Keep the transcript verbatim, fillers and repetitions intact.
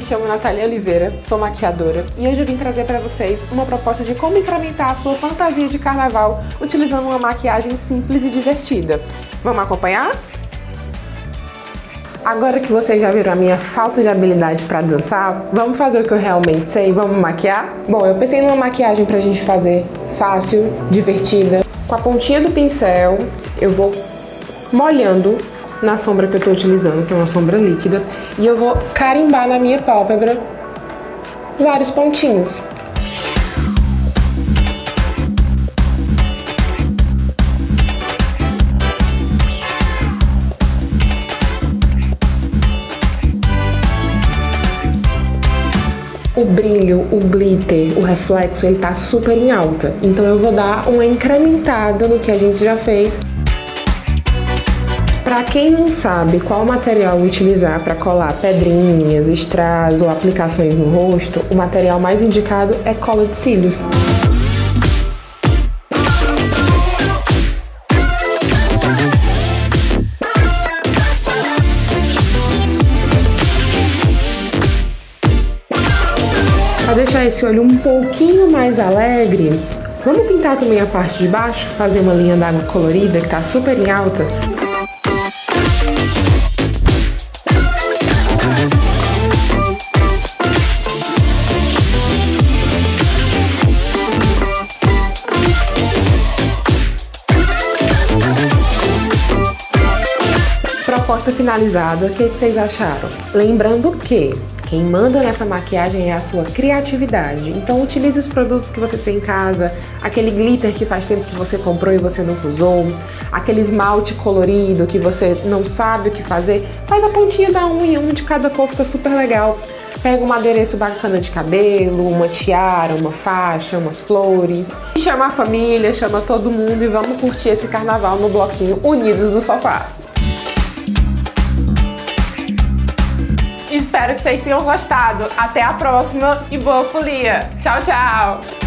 chamo Natália Oliveira, sou maquiadora e hoje eu vim trazer para vocês uma proposta de como incrementar a sua fantasia de carnaval utilizando uma maquiagem simples e divertida. Vamos acompanhar? Agora que vocês já viram a minha falta de habilidade para dançar, vamos fazer o que eu realmente sei? Vamos maquiar? Bom, eu pensei numa maquiagem pra gente fazer fácil, divertida. Com a pontinha do pincel, eu vou molhando na sombra que eu tô utilizando, que é uma sombra líquida, e eu vou carimbar na minha pálpebra vários pontinhos. O brilho, o glitter, o reflexo, ele tá super em alta. Então eu vou dar uma incrementada no que a gente já fez. Pra quem não sabe qual material utilizar para colar pedrinhas, strass ou aplicações no rosto, o material mais indicado é cola de cílios. Para deixar esse olho um pouquinho mais alegre, vamos pintar também a parte de baixo, fazer uma linha d'água colorida que tá super em alta. Proposta finalizada, o que vocês acharam? Lembrando que quem manda nessa maquiagem é a sua criatividade. Então utilize os produtos que você tem em casa, aquele glitter que faz tempo que você comprou e você nunca usou, aquele esmalte colorido que você não sabe o que fazer, faz a pontinha da unha, um de cada cor, fica super legal. Pega um adereço bacana de cabelo, uma tiara, uma faixa, umas flores. E chama a família, chama todo mundo e vamos curtir esse carnaval no bloquinho Unidos no Sofá. Espero que vocês tenham gostado. Até a próxima e boa folia! Tchau, tchau!